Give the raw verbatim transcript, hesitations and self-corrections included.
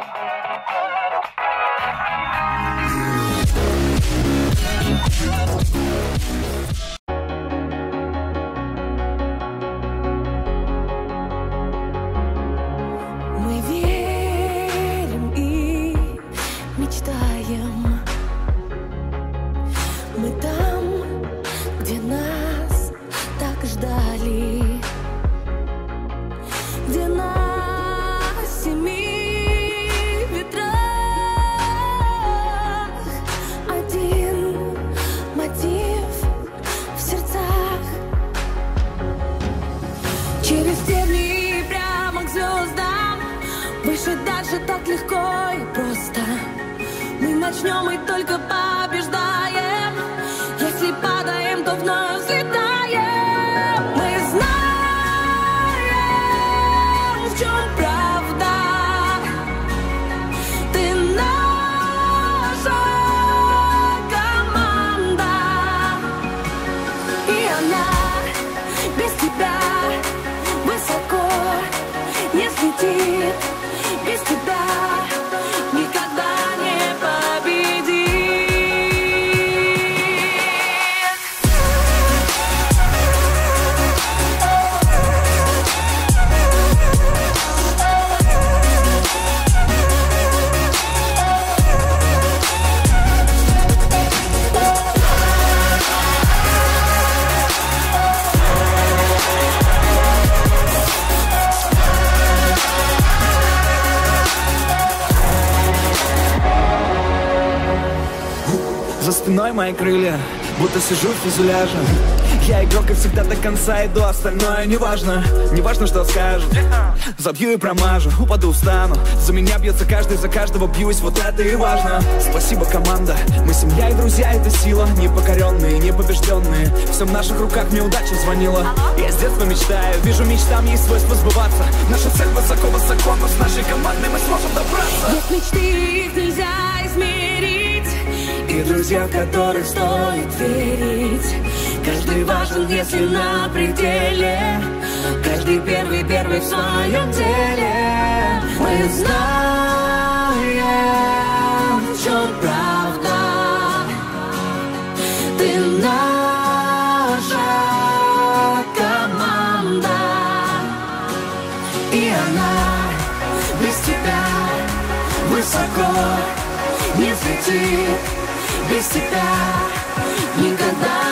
Мы верим и мечтаем. Мы там, где нас так ждали, где на семи ветрах один мотив в сердцах. Через степи прямо к звездам, выше, дальше, так легко и просто. Мы начнем и только побеждаем. Если падаем, то вновь взлетаем. Мы знаем, в чем правда. Ты наша команда, и она без тебя высоко не взлетит. Без тебя никогда не победит. За спиной мои крылья, будто сижу в фюзеляже. Я игрок и всегда до конца иду, остальное неважно. Неважно, что скажут. Забью и промажу, упаду, встану. За меня бьется каждый, за каждого бьюсь, вот это и важно. Спасибо, команда, мы семья и друзья, это сила. Непокоренные, непобежденные, все в наших руках, мне удача звонила. Я с детства мечтаю, вижу, мечтам есть свойство сбываться. Наша цель высоко-высоко, но с нашей командой мы сможем добраться. Нет мечты, их нельзя измерить, и друзья, в которых стоит верить. Каждый важен, если на пределе. Каждый первый, первый в своем деле. Мы знаем, в чем правда. Ты наша команда, и она без тебя высоко не взлетит. Без тебя никогда